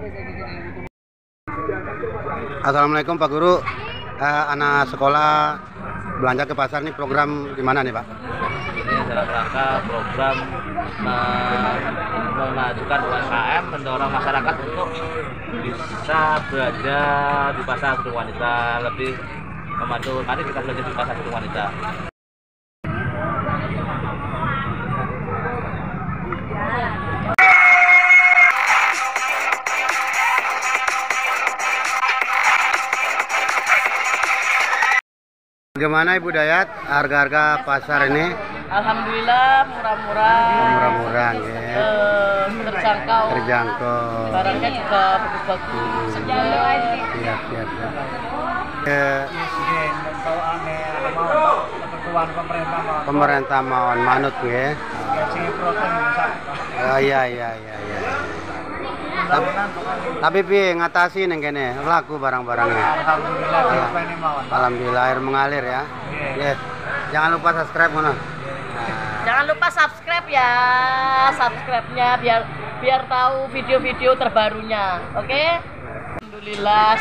Assalamualaikum Pak Guru. Anak sekolah belanja ke pasar nih program gimana nih Pak? Ini dalam rangka program memajukan UMKM, mendorong masyarakat untuk bisa belanja di pasar gedung wanita, lebih memadu. Mari kita belanja di pasar gedung wanita. Bagaimana Ibu Dayat harga-harga pasar ini? Alhamdulillah murah-murah. Murah-murah ya. Terjangkau. Terjangkau. Barangnya juga bagus-bagus. Siap. Pemerintah mau manut ya. Oh iya. Tapi pi ngatasi neng kene laku barang-barangnya. Alhamdulillah air mengalir ya. Yes. Jangan lupa subscribe mana. Jangan lupa subscribe ya, subscribe-nya biar tahu video-video terbarunya. Oke? Alhamdulillah.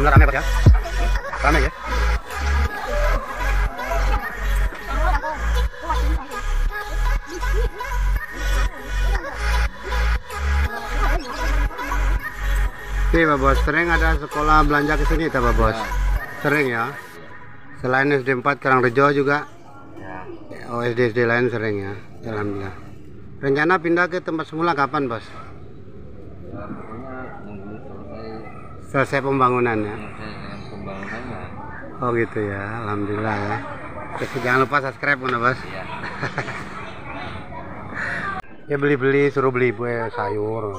Benar rame Pak ya? Rame ya? Oke Pak Bos, sering ada sekolah belanja ke sini Pak Bos? Sering ya? Selain SD 4 Karangrejo juga? Ya. Oh SD lain sering ya? Alhamdulillah. Rencana pindah ke tempat semula kapan Bos? Pokoknya nunggu Selesai pembangunan ya? pembangunannya. Oh gitu ya, alhamdulillah ya. Terus jangan lupa subscribe mana Bos? Iya. Ya beli-beli, suruh beli sayur.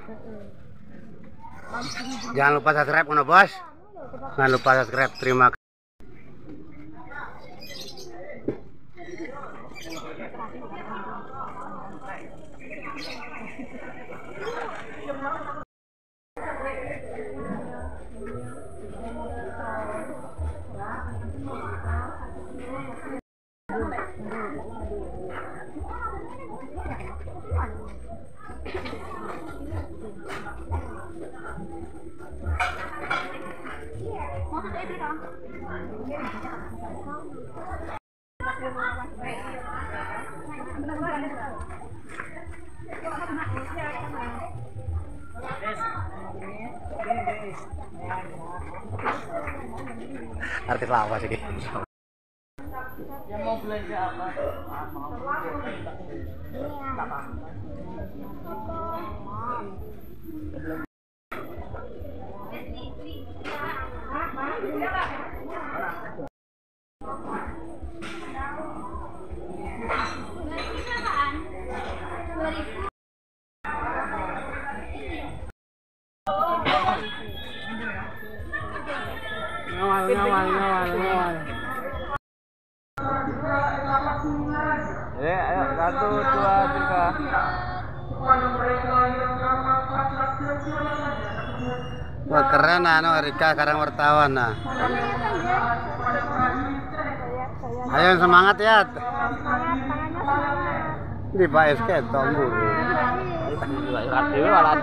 Jangan lupa subscribe mana Bos? Jangan lupa subscribe. Terima kasih. Artis lawas ini. Yang mau belanja apa? Ngawal. Ayo 1, 2, 3. Wah keren Rika sekarang wartawan nah. Ayo semangat ya. Di Pak SK tunggu. Dewe walat.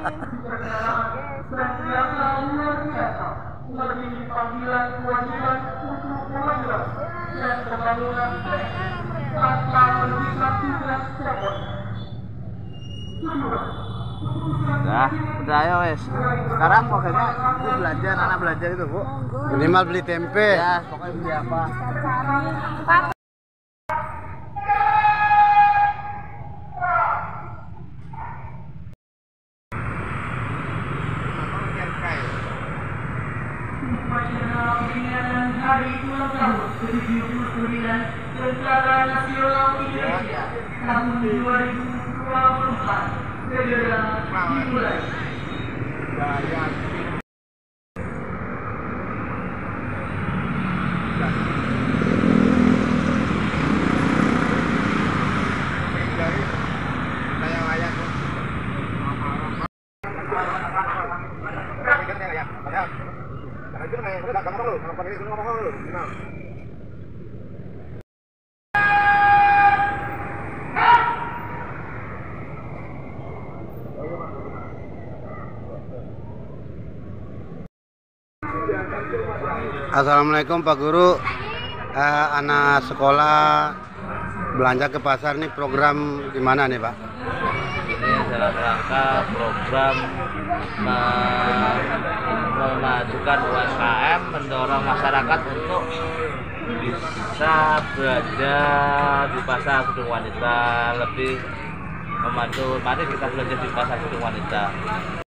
Nah, udah ayo wes. Sekarang pokoknya itu belanja, anak belanja itu Bu. Minimal beli tempe. Ya, pokoknya beli apa? Assalamualaikum Pak Guru. Anak sekolah belanja ke pasar nih program gimana nih Pak? Ini dalam rangka program memajukan UMKM, mendorong masyarakat untuk bisa belanja di pasar gedung wanita, lebih membantu. Mari kita belanja di pasar gedung wanita.